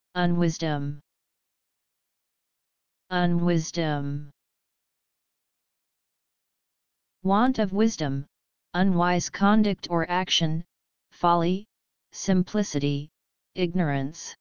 unwisdom, unwisdom. Want of wisdom, unwise conduct or action, folly, simplicity, ignorance.